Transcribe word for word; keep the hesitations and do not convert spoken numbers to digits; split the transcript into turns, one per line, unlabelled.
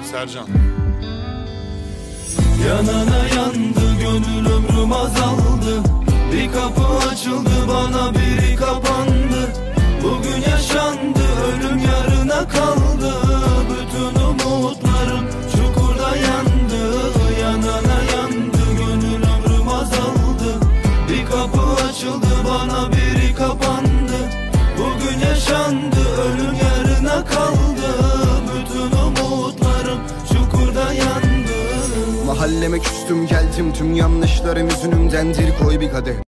Sercan.
Yanana yandı gönül, ömrüm azaldı. Bir kapı açıldı bana, biri kapandı. Bugün yaşandı, ölüm yarına kaldı. Bütün umutlarım çukurda yandı. Yanana yandı gönül, ömrüm azaldı. Bir kapı açıldı bana, biri kapandı. Bugün yaşandı, ölüm yarına kaldı. Bütün umutlarım çukurda yandı.
Mahalleme küstüm geldim, tüm yanlışlarım yüzünümdendir, koy bir kadeh.